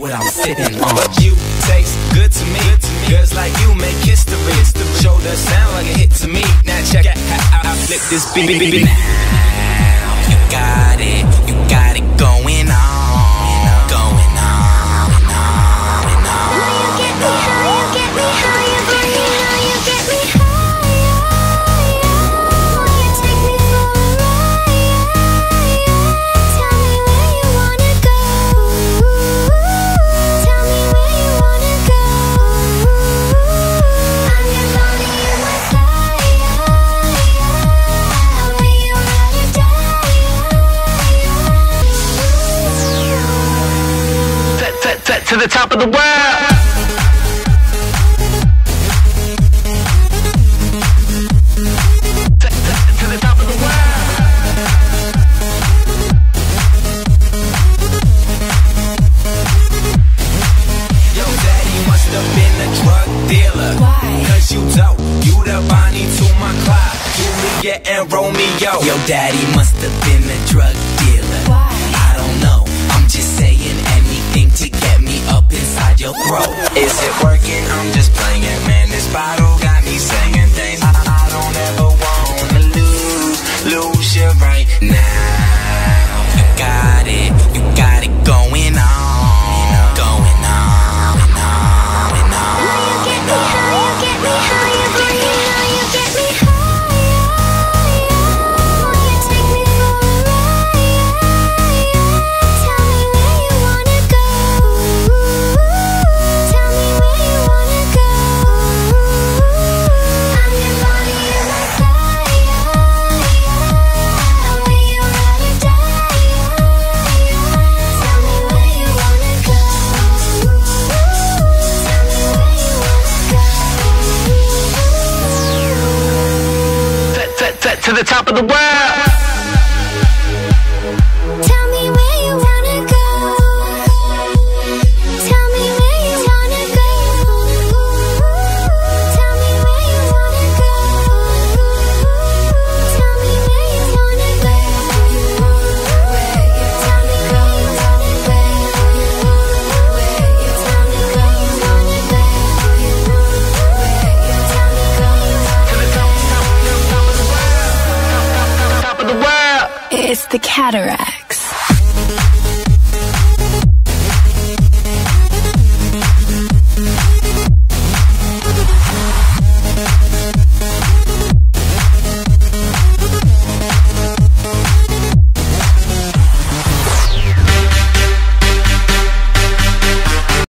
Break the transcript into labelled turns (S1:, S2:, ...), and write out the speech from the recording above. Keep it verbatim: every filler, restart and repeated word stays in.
S1: what I'm sipping on.
S2: But you taste good to me. Girls like you make history. Shoulder sound like a hit to me. Now check out how I flip this beat.
S1: Now you got it, you got it going on, going on, and on, and on.
S3: You get me high, you get me high, you get me high, you get me high. Will you take me for a ride? Tell me where you wanna go. Tell me where you wanna go. I'm your money, you're my fire. Where you wanna die?
S2: To the top of the world. And Romeo,
S1: Yo, daddy must have been a drug dealer.
S3: Why?
S1: I don't know, I'm just saying anything to get me up inside your throat. Is it working? I'm just playing, man. This bottle got me saying things I, I don't ever wanna lose, lose you right now. You got it, you got it going on, going on, and on, and on.
S3: You get me high, you get me high, you get me high, you get me high.
S2: to the top of the world.
S3: Tell me where you wanna go. Tell me where you wanna go. Tell me where you wanna go. Tell me where you wanna go. Where you tell me where you wanna go. Where you tell me where you wanna go. Where you tell me where you wanna go.
S2: Top of the world.
S3: It's the Cataracts.